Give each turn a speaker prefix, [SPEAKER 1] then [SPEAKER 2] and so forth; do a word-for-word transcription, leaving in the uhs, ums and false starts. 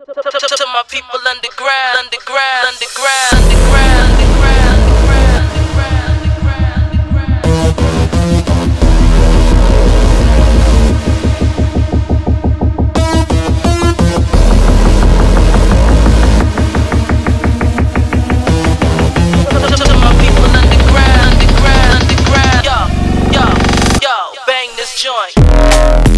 [SPEAKER 1] To my people underground, underground, underground, underground, underground, underground, underground. To my people underground, underground, underground. Yo, yo, yo, bang this joint.